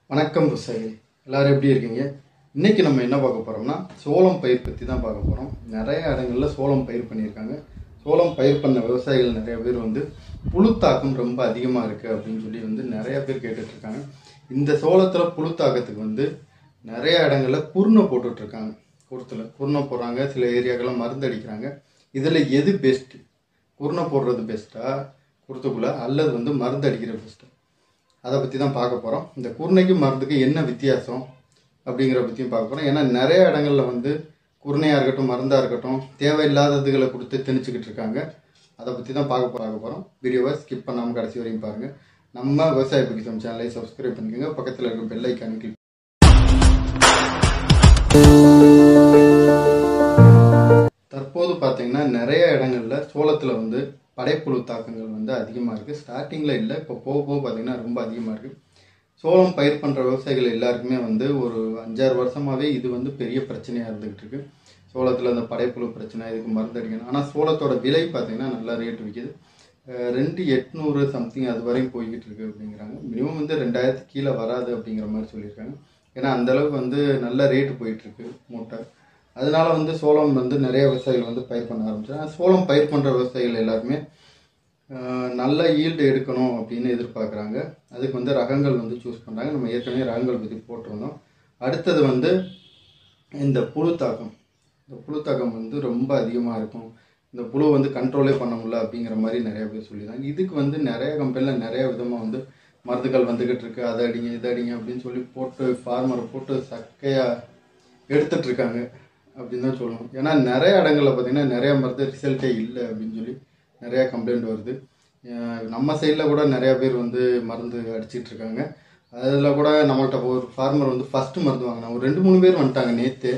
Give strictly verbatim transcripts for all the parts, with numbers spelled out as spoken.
வணக்கம் விவசாயிகளே, எல்லாரும் எப்படி இருக்கீங்க? இன்னைக்கு நம்ம என்ன பார்க்க போறோம்னா சோளம் பயிர் பற்றி தான் பார்க்க போகிறோம். நிறைய இடங்களில் சோளம் பயிர் பண்ணியிருக்காங்க. சோளம் பயிர் பண்ண விவசாயிகள் நிறைய பேர் வந்து புழுத்தாக்கம் ரொம்ப அதிகமாக இருக்குது அப்படின்னு சொல்லி வந்து நிறைய பேர் கேட்டுட்ருக்காங்க. இந்த சோளத்தில் புழுத்தாக்கத்துக்கு வந்து நிறைய இடங்களில் குருணை போட்டுட்ருக்காங்க. குருத்தில் குருணை போடுறாங்க, சில ஏரியாக்கெல்லாம் மருந்து அடிக்கிறாங்க. இதில் எது பெஸ்ட்டு? குருணை போடுறது பெஸ்ட்டா குருத்துக்குள்ளே, அல்லது வந்து மருந்து அடிக்கிறது பெஸ்ட்டா? அதை பற்றி தான் பார்க்க போகிறோம். இந்த குருணைக்கும் மருந்துக்கு என்ன வித்தியாசம் அப்படிங்கிற பற்றியும் பார்க்க போகிறோம். ஏன்னா நிறைய இடங்களில் வந்து குருணையாக இருக்கட்டும், மருந்தாக இருக்கட்டும், தேவையில்லாததுகளை கொடுத்து திணிச்சுக்கிட்டு இருக்காங்க. அதை பற்றி தான் பார்க்க பார்க்க போகிறோம். வீடியோவை ஸ்கிப் பண்ணாமல் கடைசி வரையும் பாருங்கள். நம்ம விவசாய பொக்கிஷம் சேனலை சப்ஸ்கிரைப் பண்ணிக்கோங்க. பக்கத்தில் இருக்க பெல் ஐக்கானை கிளிக். தற்போது பார்த்தீங்கன்னா நிறைய இடங்களில் சோளத்தில் வந்து படைப்புழு தாக்கங்கள் வந்து அதிகமாக இருக்குது. ஸ்டார்டிங்கில் இல்லை, இப்போ போக போக பார்த்தீங்கன்னா ரொம்ப அதிகமாக இருக்குது. சோளம் பயிர் பண்ணுற விவசாயிகள் எல்லாருக்குமே வந்து ஒரு அஞ்சாறு வருஷமாகவே இது வந்து பெரிய பிரச்சனையாக இருந்துகிட்டு இருக்கு. சோளத்தில் அந்த படைப்புழு பிரச்சனை, இதுக்கு மருந்து அடிக்கணும். ஆனால் சோளத்தோட விலை பார்த்தீங்கன்னா நல்லா ரேட் விற்கிது. ரெண்டு எட்நூறு சம்திங் அது வரையும் போய்கிட்டு இருக்கு அப்படிங்கிறாங்க. மினிமம் வந்து ரெண்டாயிரத்துக்கு கீழே வராது அப்படிங்கிற மாதிரி சொல்லியிருக்காங்க. ஏன்னா அந்தளவுக்கு வந்து நல்ல ரேட்டு போயிட்டுருக்கு மூட்டை. அதனால வந்து சோளம் வந்து நிறைய விவசாயிகள் வந்து பயிர் பண்ண ஆரம்பிச்சாங்க. சோளம் பயிர் பண்ணுற விவசாயிகள் எல்லாருமே நல்ல ஈல்டு எடுக்கணும் அப்படின்னு எதிர்பார்க்குறாங்க. அதுக்கு வந்து ரகங்கள் வந்து சூஸ் பண்ணுறாங்க. நம்ம ஏற்கனவே ரகங்கள் பற்றி போட்டிருந்தோம். அடுத்தது வந்து இந்த புழுத்தாக்கம். இந்த புழுத்தாக்கம் வந்து ரொம்ப அதிகமாக இருக்கும். இந்த புழு வந்து கண்ட்ரோலே பண்ண முடியல அப்படிங்கிற மாதிரி நிறைய பேர் சொல்லிடுறாங்க. இதுக்கு வந்து நிறைய கம்பெனியில் நிறைய விதமாக வந்து மருந்துகள் வந்துக்கிட்டு இருக்கு. அதை அடிங்க இதை அடிங்க அப்படின்னு சொல்லி போட்டு ஃபார்மரை போட்டு சக்கையாக எடுத்துட்டு இருக்காங்க அப்படின்னு தான் சொல்லணும். ஏன்னா நிறைய இடங்களில் பார்த்தீங்கன்னா நிறைய மருந்து ரிசல்ட்டே இல்லை அப்படின்னு சொல்லி நிறையா கம்ப்ளைண்ட் வருது. நம்ம சைடில் கூட நிறையா பேர் வந்து மருந்து அடிச்சிட்டு இருக்காங்க. அதில் கூட நம்மள்கிட்ட ஒரு ஃபார்மர் வந்து ஃபஸ்ட்டு மருந்து வாங்கினா ஒரு ரெண்டு மூணு பேர் வந்துட்டாங்க நேற்று.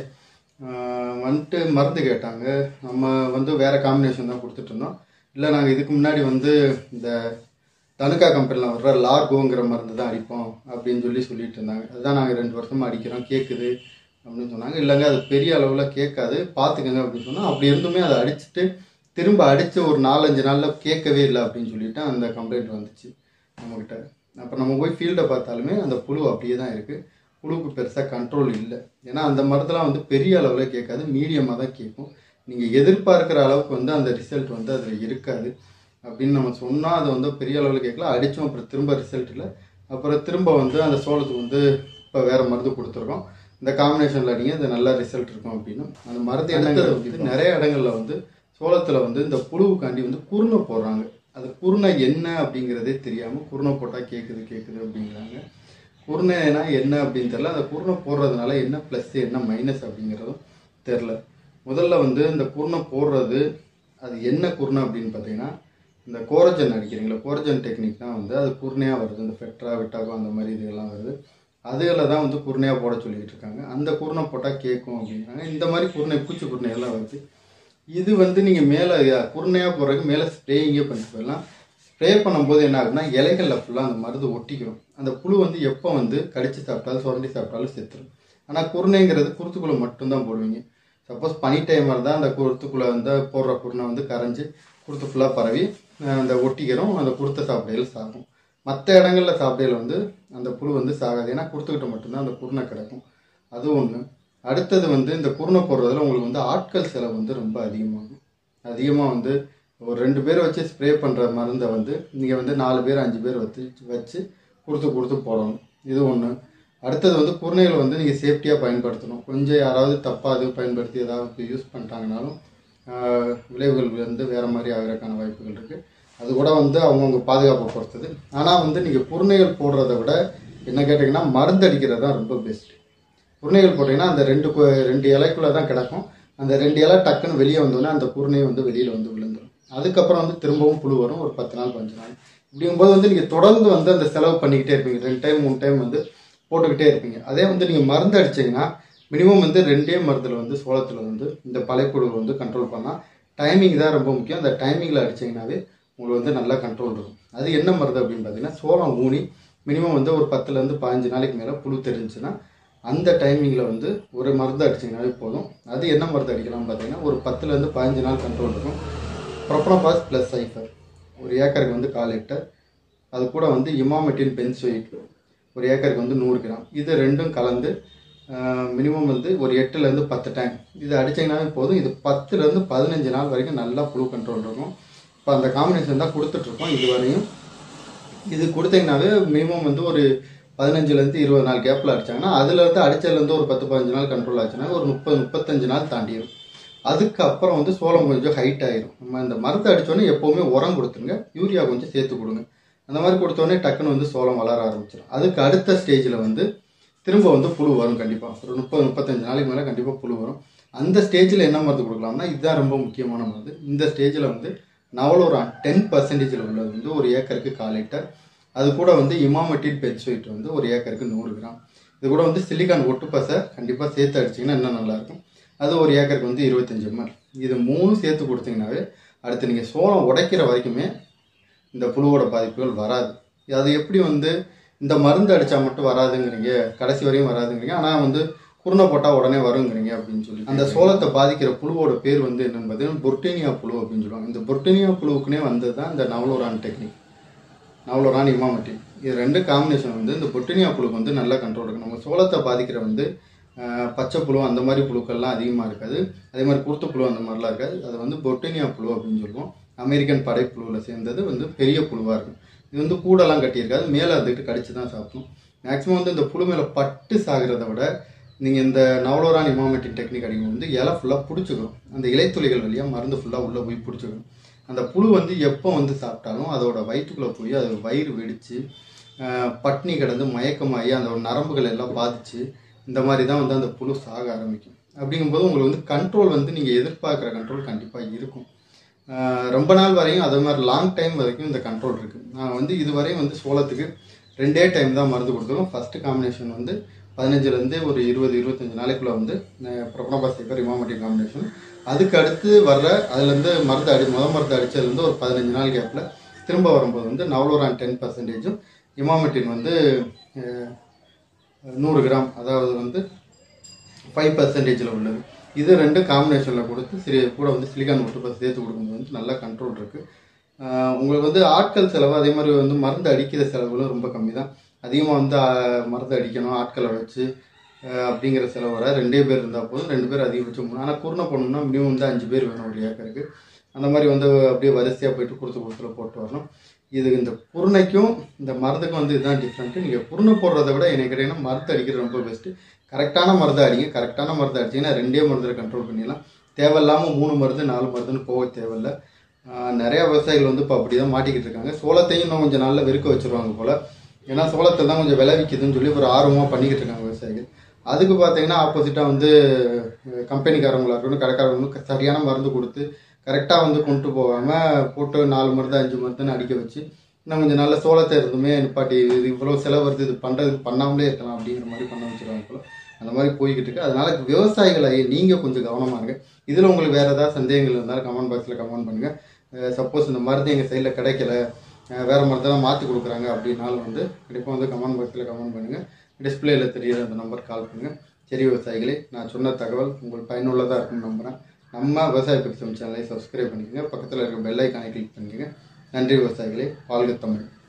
வந்துட்டு மருந்து கேட்டாங்க. நம்ம வந்து வேறு காம்பினேஷன் தான் கொடுத்துட்டு இருந்தோம். இல்லை, நாங்கள் இதுக்கு முன்னாடி வந்து இந்த தனுக்கா கம்பெனியில் வர்ற லார்கோங்கிற மருந்து தான் அடிப்போம் அப்படின்னு சொல்லி சொல்லிட்டு இருந்தாங்க. அதுதான் நாங்கள் ரெண்டு வருஷமாக அடிக்கிறோம், கேட்குது அப்படின்னு சொன்னாங்க. இல்லைங்க, அது பெரிய அளவில் கேட்காது, பார்த்துக்கங்க அப்படின்னு சொன்னால், அப்படி இருந்துமே அதை அடிச்சுட்டு திரும்ப அடித்து ஒரு நாலஞ்சு நாளில் கேட்கவே இல்லை அப்படின்னு சொல்லிட்டு அந்த கம்ப்ளைண்ட் வந்துச்சு நம்மக்கிட்ட. அப்போ நம்ம போய் ஃபீல்டை பார்த்தாலுமே அந்த புழு அப்படியே தான் இருக்குது. புழுவுக்கு பெருசாக கண்ட்ரோல் இல்லை. ஏன்னா அந்த மருந்துலாம் வந்து பெரிய அளவில் கேட்காது, மீடியமாக தான் கேட்கும். நீங்கள் எதிர்பார்க்குற அளவுக்கு வந்து அந்த ரிசல்ட் வந்து அதில் இருக்காது அப்படின்னு நம்ம சொன்னால் அதை வந்து பெரிய அளவில் கேட்கல. அடித்தோம், அப்புறம் திரும்ப ரிசல்ட் இல்லை. அப்புறம் திரும்ப வந்து அந்த சோளத்துக்கு வந்து இப்போ வேறு மருந்து கொடுத்துருக்கோம், இந்த காம்பினேஷனில் அடிங்க, அது நல்ல ரிசல்ட் இருக்கும் அப்படின்னு. அந்த மருந்து என்னங்கிறது வந்து நிறைய இடங்களில் வந்து சோளத்தில் வந்து இந்த புழுவுக்காண்டி வந்து குருணை போடுறாங்க. அது குருணை என்ன அப்படிங்கிறதே தெரியாமல் குருணை போட்டால் கேட்குது கேட்குது அப்படிங்கிறாங்க. குருணைனா என்ன அப்படின்னு தெரில. அந்த குருணை போடுறதுனால என்ன ப்ளஸ் என்ன மைனஸ் அப்படிங்கிறதும் தெரில. முதல்ல வந்து இந்த குருணை போடுறது அது என்ன குருணை அப்படின்னு பார்த்தீங்கன்னா, இந்த கோரஜன் அடிக்கிறீங்களா, கோரஜன் டெக்னிக் தான் வந்து அது குருணையாக வருது. இந்த ஃபெட்ரா விட்டாகோ அந்த மாதிரி இதெல்லாம் வருது. அதுகளில் தான் வந்து குருணையாக போட சொல்லிக்கிட்டு இருக்காங்க. அந்த குருணை போட்டால் கேட்கும் அப்படிங்கிறாங்க. இந்த மாதிரி குருணை பூச்சி குருணையெல்லாம் வருது. இது வந்து நீங்கள் மேலே குருணையாக போடுறதுக்கு மேலே ஸ்ப்ரேயிங்கே பண்ணிட்டு போயிடலாம். ஸ்ப்ரே பண்ணும்போது என்ன ஆகுதுன்னா, இலைகளில் ஃபுல்லாக அந்த மருந்து ஒட்டிக்கிறோம். அந்த புழு வந்து எப்போ வந்து கடித்து சாப்பிட்டாலும் சுரண்டி சாப்பிட்டாலும் செத்துரும். ஆனால் குருணைங்கிறது குருத்துக்குள்ளே மட்டும்தான் போடுவீங்க. சப்போஸ் பனி டைமாக இருந்தால் அந்த குருத்துக்குள்ளே வந்து போடுற குருணை வந்து கரைஞ்சி குருத்து ஃபுல்லாக பரவி அந்த ஒட்டிக்கிறோம். அந்த குருத்தை சாப்பிடையில் சாகும். மற்ற இடங்களில் சாப்பிடையில் வந்து அந்த புழு வந்து சாகாது. ஏன்னா குருத்துக்கிட்ட மட்டும்தான் அந்த குருணை கிடக்கும். அது ஒன்று. அடுத்தது வந்து இந்த குருணை போடுறதுல உங்களுக்கு வந்து ஆட்கள் செலவு வந்து ரொம்ப அதிகமாகும். அதிகமாக வந்து ஒரு ரெண்டு பேர் வச்சு ஸ்ப்ரே பண்ணுற மருந்தை வந்து நீங்கள் வந்து நாலு பேர் அஞ்சு பேர் வச்சு வச்சு கொடுத்து கொடுத்து போடணும். இது ஒன்று. அடுத்தது வந்து குருணைகளை வந்து நீங்கள் சேஃப்டியாக பயன்படுத்தணும். கொஞ்சம் யாராவது தப்பாக அது பயன்படுத்தி ஏதாவது யூஸ் பண்ணிட்டாங்கனாலும் விளைவுகள் வந்து வேறு மாதிரி ஆகிறதுக்கான வாய்ப்புகள் இருக்குது. அது கூட வந்து அவங்கவுங்க பாதுகாப்பை பொறுத்தது. ஆனால் வந்து நீங்கள் குருணைகள் போடுறத விட என்ன கேட்டிங்கன்னா மருந்து அடிக்கிறது தான் ரொம்ப பெஸ்ட்டு. குருணைகள் போட்டிங்கன்னா அந்த ரெண்டு ரெண்டு இலைக்குள்ளே தான் கிடக்கும். அந்த ரெண்டு இலை டக்குன்னு வெளியே வந்தோடனே அந்த குருணையை வந்து வெளியில் வந்து விழுந்துடும். அதுக்கப்புறம் வந்து திரும்பவும் புழு வரும் ஒரு பத்து நாள் பஞ்சு நாள். இப்படிங்கும்போது வந்து நீங்கள் தொடர்ந்து வந்து அந்த செலவு பண்ணிக்கிட்டே இருப்பீங்க. ரெண்டு டைம் மூணு டைம் வந்து போட்டுக்கிட்டே இருப்பீங்க. அதே வந்து நீங்கள் மருந்து அடிச்சிங்கன்னா மினிமம் வந்து ரெண்டே மருந்தில் வந்து சோளத்தில் வந்து இந்த பழைப்புழு வந்து கண்ட்ரோல் பண்ணால் டைமிங் தான் ரொம்ப முக்கியம். அந்த டைமிங்கில் அடிச்சிங்கனாவே உங்களுக்கு வந்து நல்லா கண்ட்ரோல் இருக்கும். அது என்ன மருந்து அப்படின்னு பார்த்தீங்கன்னா, சோளம் ஊனி மினிமம் வந்து ஒரு பத்துலேருந்து பதினஞ்சு நாளைக்கு மேலே புழு தெரிஞ்சுன்னா அந்த டைமிங்கில் வந்து ஒரு மருந்து அடிச்சிங்கனாலே போதும். அது என்ன மருந்து அடிக்கலாம்னு பார்த்தீங்கன்னா, ஒரு பத்துலேருந்து பதினஞ்சு நாள் கண்ட்ரோல் இருக்கும். ப்ரொபனோபாஸ் ப்ளஸ் சைஃபர் ஒரு ஏக்கருக்கு வந்து கால் லிட்டர். அது கூட வந்து இமாமெட்டின் பென்சோயிட் ஒரு ஏக்கருக்கு வந்து நூறு கிராம். இது ரெண்டும் கலந்து மினிமம் வந்து ஒரு எட்டுலேருந்து பத்து டைம் இது அடிச்சிங்கனாவே போதும். இது பத்துலேருந்து பதினஞ்சு நாள் வரைக்கும் நல்லா புழு கண்ட்ரோல் இருக்கும். இப்போ அந்த காம்பினேஷன் தான் கொடுத்துட்ருக்கோம் இது வரையும். இது கொடுத்தீங்கன்னாவே மினிமம் வந்து ஒரு பதினஞ்சுலேருந்து இருபது நாள் கேப்பில் அடித்தாங்கன்னா அதுலேருந்து அடித்ததுலேருந்து ஒரு பத்து பதினஞ்சு நாள் கண்ட்ரோல் ஆச்சுன்னா ஒரு முப்பது முப்பத்தஞ்சு நாள் தாண்டிடும். அதுக்கப்புறம் வந்து சோளம் கொஞ்சம் ஹைட் ஆயிரும். நம்ம இந்த மரத்தை அடித்தோடனே எப்போவுமே உரம் கொடுத்துருங்க, யூரியா கொஞ்சம் சேர்த்து கொடுங்க. அந்த மாதிரி கொடுத்தோடனே டக்குன்னு வந்து சோளம் வளர ஆரம்பிச்சிடும். அதுக்கு அடுத்த ஸ்டேஜில் வந்து திரும்ப வந்து புழு வரும். கண்டிப்பாக ஒரு முப்பது முப்பத்தஞ்சு நாளைக்கு மேலே கண்டிப்பாக புழு வரும். அந்த ஸ்டேஜில் என்ன மருந்து கொடுக்கலாம்னா இதுதான் ரொம்ப முக்கியமான மருந்து. இந்த ஸ்டேஜில் வந்து நவலோரான் டென் பர்சன்டேஜில் உள்ளது வந்து ஒரு ஏக்கருக்கு கால் லிட்டர், அது கூட வந்து இமாமெட்டின் பென்சோயிட் வந்து ஒரு ஏக்கருக்கு நூறு கிராம், இது கூட வந்து சிலிக்கான் ஒட்டு பசை கண்டிப்பாக சேர்த்து அடிச்சிங்கன்னா இன்னும் நல்லாயிருக்கும். அது ஒரு ஏக்கருக்கு வந்து இருபத்தஞ்சி எம்எல். இது மூணு சேர்த்து கொடுத்தீங்கன்னாவே அடுத்து நீங்கள் சோளம் உடைக்கிற வரைக்குமே இந்த புழுவோட பாதிப்புகள் வராது. அது எப்படி வந்து இந்த மருந்து அடித்தா மட்டும் வராதுங்கிறீங்க, கடைசி வரையும் வராதுங்கிறீங்க, ஆனால் வந்து குருணை போட்டால் உடனே வருங்கிறீங்க அப்படின்னு சொல்லி அந்த சோளத்தை பாதிக்கிற புழுவோட பேர் வந்து என்னென்னு பார்த்தீங்கன்னா பொர்டீனியா புழு அப்படின்னு சொல்லுவாங்க. இந்த பொர்டீனியா புழுவுக்குனே வந்தது தான் இந்த நவலோரான் டெக்னிக், நவலோரான் இமாமெட்டின். இது ரெண்டு காம்பினேஷன் வந்து இந்த பொர்டீனியா புழுக்கு வந்து நல்லா கண்ட்ரோல் இருக்கும். நம்ம சோளத்தை பாதிக்கிற வந்து பச்சை புழு அந்த மாதிரி புழுக்கள்லாம் அதிகமாக இருக்காது, அதே மாதிரி குருத்து புழு அந்த மாதிரிலாம் இருக்காது. அது வந்து பொர்டீனியா புழு அப்படின்னு சொல்லுவோம். அமெரிக்கன் படைப்புழுவில் சேர்ந்தது வந்து பெரிய புழுவாக இருக்கும். இது வந்து கூடெல்லாம் கட்டியிருக்காது, மேலே அதுக்கிட்டு கடிச்சு தான் சாப்பிடும். மேக்ஸிமம் வந்து இந்த புழு மேலே பட்டு சாகிறத விட நீங்கள் இந்த நவலோரான் இமாமெட்டின் டெக்னிக் அடிக்கும் வந்து இலை ஃபுல்லாக பிடிச்சிக்கணும். அந்த இலைத்துளிகள் வழியாக மருந்து ஃபுல்லாக உள்ளே போய் பிடிச்சிக்கணும். அந்த புழு வந்து எப்போ வந்து சாப்பிட்டாலும் அதோட வயிற்றுக்குள்ளே போய் அது வயிறு வெடித்து பட்னி கிடந்து மயக்கமாகி அந்த நரம்புகள் எல்லாம் பாதித்து இந்த மாதிரி தான் வந்து அந்த புழு சாக ஆரம்பிக்கும். அப்படிங்கும்போது உங்களுக்கு வந்து கண்ட்ரோல் வந்து நீங்கள் எதிர்பார்க்குற கண்ட்ரோல் கண்டிப்பாக இருக்கும். ரொம்ப நாள் வரையும் அதே மாதிரி லாங் டைம் வரைக்கும் இந்த கண்ட்ரோல் இருக்குது. நான் வந்து இதுவரையும் வந்து சோளத்துக்கு ரெண்டே டைம் தான் மருந்து கொடுத்துருக்கோம். ஃபஸ்ட்டு காம்பினேஷன் வந்து பதினஞ்சுலேருந்து ஒரு இருபது இருபத்தஞ்சி நாளைக்குள்ளே வந்து ப்ரொபனோபாஸ் சைபர் இமாமெட்டின் காம்பினேஷன். அதுக்கு அடுத்து வர்ற அதுலேருந்து மருந்து அடி முதல் மருந்து அடித்ததுலேருந்து ஒரு பதினஞ்சு நாள் கேப்பில் திரும்ப வரும்போது வந்து நவலோரான் டென் பர்சன்டேஜும் இமாமெட்டின் வந்து நூறு கிராம் அதாவது வந்து ஃபைவ் பர்சன்டேஜில் உள்ளது. இது ரெண்டு காம்பினேஷனில் கொடுத்து சிறு கூட வந்து சிலிக்கான் ஒட்டு பசை சேர்த்து கொடுக்கும்போது வந்து நல்லா கண்ட்ரோல் இருக்குது. உங்களுக்கு வந்து ஆட்கள் செலவு அதே மாதிரி வந்து மருந்து அடிக்கிற செலவுகளும் ரொம்ப கம்மி தான். அதிகமாக வந்து மருந்து அடிக்கணும் ஆட்களை வச்சு அப்படிங்கிற செலவு வர ரெண்டே பேர் இருந்தால் போதும். ரெண்டு பேர் அதிகபட்சம் மூணு. ஆனால் குருணை போடணும்னா மினிமம் வந்து அஞ்சு பேர் வேணும் ஒரு ஏக்கருக்கு. அந்த மாதிரி வந்து அப்படியே வரிசையாக போயிட்டு கொடுத்து கொடுத்துல போட்டு வரணும். இது இந்த குருணைக்கும் இந்த மருந்துக்கும் வந்து இதுதான் டிஃப்ரெண்ட்டு. நீங்கள் குருணை போடுறத விட எனக்கு கேட்டிங்கன்னா மருந்து அடிக்கிறது ரொம்ப பெஸ்ட்டு. கரெக்டான மருந்து அடிங்க. கரெக்டான மருந்து அடிச்சிங்கன்னா ரெண்டே மருந்தில் கண்ட்ரோல் பண்ணிடலாம். தேவையில்லாமல் மூணு மருந்து நாலு மருந்துன்னு போக தேவையில்லை. நிறையா விவசாயிகள் வந்து இப்போ அப்படி தான் மாட்டிக்கிட்டு இருக்காங்க. சோளத்தையும் இன்னும் கொஞ்சம் நாளில் வெறுக்க வச்சுருவாங்க போல். ஏன்னா சோளத்தை தான் கொஞ்சம் விளைவிக்குதுன்னு சொல்லி ஒரு ஆர்வமாக பண்ணிக்கிட்டு இருக்காங்க விவசாயிகள். அதுக்கு பார்த்தீங்கன்னா ஆப்போசிட்டாக வந்து கம்பெனிக்காரங்களாக இருக்கணும் கடைக்காரங்களும் சரியான மருந்து கொடுத்து கரெக்டாக வந்து கொண்டு போகாமல் போட்டு நாலு மருந்து அஞ்சு மருந்துன்னு அடிக்க வச்சு இன்னும் கொஞ்சம் நல்ல சோளத்தை இருந்துமே நிப்பாட்டி இது இவ்வளோ செலவு வருது இது பண்ணுறதுக்கு பண்ணாமலே இருக்கலாம் அப்படிங்கிற மாதிரி பண்ண வச்சுருவாங்க போல். அந்த மாதிரி போய்கிட்டு இருக்கு. அதனால விவசாயிகளை நீங்கள் கொஞ்சம் கவனமாக இருங்க. இதில் உங்களுக்கு வேறு ஏதாவது சந்தேகங்கள் இருந்தாலும் கமெண்ட் பாக்ஸில் கமெண்ட் பண்ணுங்கள். சப்போஸ் இந்த மருந்து எங்கள் சைடில் கிடைக்கல வேறு மருந்தெல்லாம் மாற்றி கொடுக்குறாங்க அப்படின்னாலும் வந்து கண்டிப்பாக வந்து கமெண்ட் பாக்ஸில் கமெண்ட் பண்ணுங்கள். டிஸ்பிளேயில் தெரியுற அந்த நம்பர் கால் பண்ணுங்கள். சரி விவசாயிகளே, நான் சொன்ன தகவல் உங்களுக்கு பயனுள்ளதாக இருக்குன்னு நம்புகிறேன். நம்ம விவசாய பற்றி சேனலை சப்ஸ்கிரைப் பண்ணிக்கோங்க. பக்கத்தில் இருக்க பெல் ஐக்கானை கிளிக் பண்ணிக்கோங்க. நன்றி விவசாயிகளே. வாழ்க தமிழ்.